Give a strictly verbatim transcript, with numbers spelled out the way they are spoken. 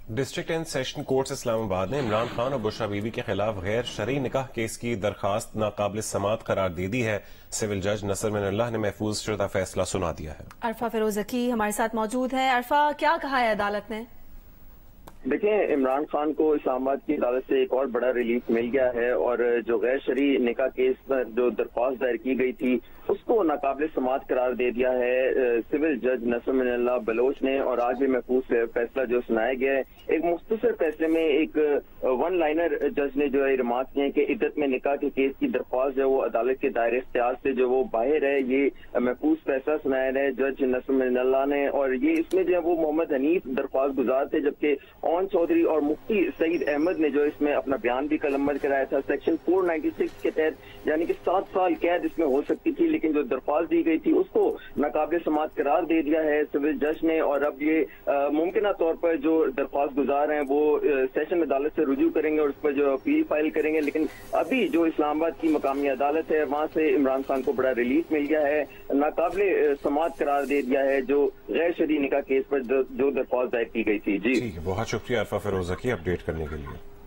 District and session courts Islamabad نے عمران خان اور بشرا be be کے خلاف غیر شرعی نکاح کیس کی درخواست ناقابل سماعت قرار دے دی ہے. سول جج نصر من اللہ نے محفوظ شدہ فیصلہ سنا دیا ہے. عرفہ فیروز ذکی ہمارے ساتھ موجود ہے. عرفہ، کیا کہا ہے عدالت نے؟ دیکھیں، عمران خان کو اسلام آباد کی عدالت سے ایک اور بڑا ریلیف مل گیا ہے، اور جو غیر شرعی نکاح کیس پر جو درخواست دائر کی گئی تھی اس کو ناقابل سماعت قرار دے دیا ہے سول جج نصر من اللہ بلوچ نے، اور آج بھی محفوظ فیصلہ جو سنایا گیا ہے. ایک مختصر فیصلے میں ایک ون لائنر جج نے جو ہے ریمارک کیے کہ عدت میں نکاح کے کیس کی درخواست جو وہ عدالت کے دائرے اختیار سے جو وہ باہر ہے. یہ محفوظ فیصلہ سنایا ہے جج نصر من اللہ نے، اور یہ اس میں جو ہے وہ محمد حنیف درخواست گزار تھے، جبکہ اون چودھری اور مفتی سعید احمد نے جو اس میں اپنا بیان بھی قلمبند کرایا تھا. سیکشن فور نائنٹی سکس کے تحت یعنی کہ سات سال قید اس میں ہو سکتی تھی، لیکن جو درخواست دی گئی تھی اس کو ناقابل سماعت قرار دے دیا ہے سول جج نے. اور اب یہ ممکنہ طور پر جو درخواست گزار ہیں وہ سیشن عدالت سے رجوع کریں گے اور اس پر جو اپیل فائل کریں گے. لیکن ابھی جو اسلام آباد کی مقامی عدالت ہے وہاں سے عمران خان کو بڑا ریلیف مل گیا ہے، ناقابل سماعت قرار دے دیا ہے جو غیر شرعی نکاح کیس پر جو درخواست دائر کی گئی تھی. جی بہت شکریہ عرفہ فیروز ذکی اپڈیٹ کرنے کے لیے.